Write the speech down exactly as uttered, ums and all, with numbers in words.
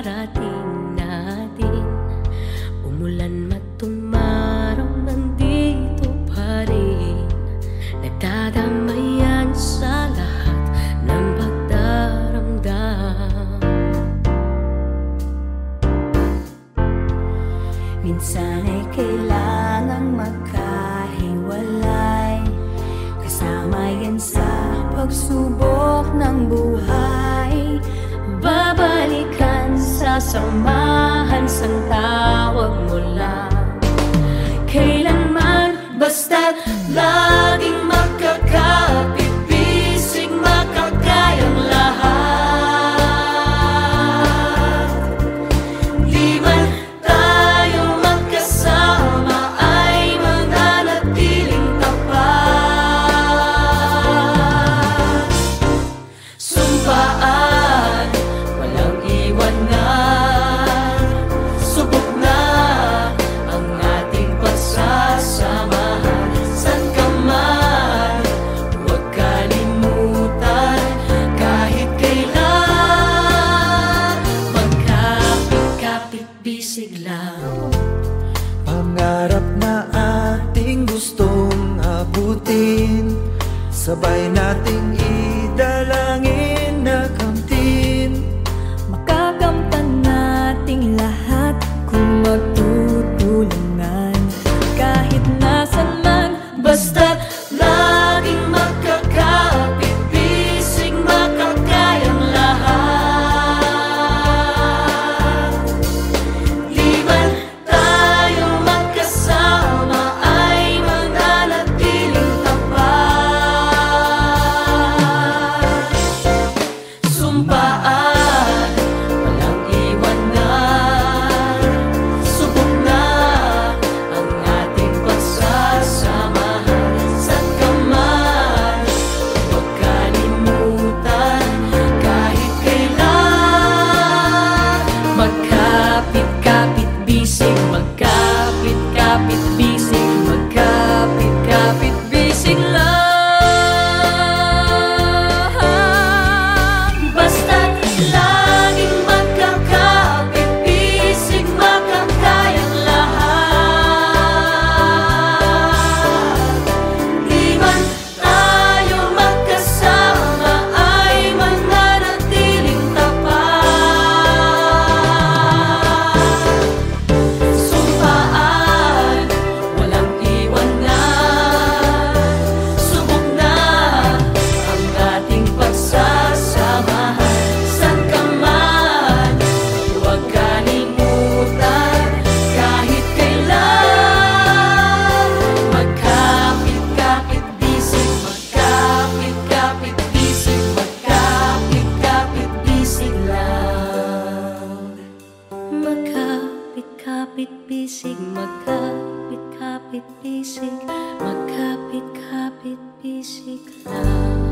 mararating natin. Umulan man tumaraw, nandito pa rin. Nagdadamayan sa lahat ng pagdaramdam. Minsan ay kailangang magkahiwalay, kasama yan sa pagsubok ng buhay. Babalikan, sasamahan, sang tawag mo lang. Kailanman, basta't laging magkakapit, bisig makakayang lahat. Di man tayo magkasama, ay mananatiling tapat. Sumpaan, walang iwanan, subok na ang ating pagsasamahan. San ka man, huwag kalimutan, kahit kailan, magkapit-kapit, bisig lang. Pangarap na ating gustong abutin, sabay nating idalangin na kamtin. Makakamtan nating lahat kung magtutulungan. Kahit nasan man, basta't laging magkakapit, bisig makakayang lahat. Di man tayo magkasama, ay mananatiling tapat. Sumpaan, walang iwanan, subok na ang ating pagsasamahan. San ka man, huwag kalimutan, kahit kailan, magkapit-kapit, bisig, magkapit-kapit, bisig, magkapit-kapit, bisig lang. Basta't laging magkakapit, bisig makakayang lahat. Di man tayo magkasama, ay mananatiling tapat. Sumpaan, walang iwanan, subok na ang ating pagsasamahan. San ka man, huwag kalimutan, kahit kailan, magkapit-kapit, bisig, magkapit-kapit, bisig, magkapit-kapit, bisig lang. Magkapit-kapit, bisig, magkapit-kapit, bisig, magkapit-kapit, bisig lang.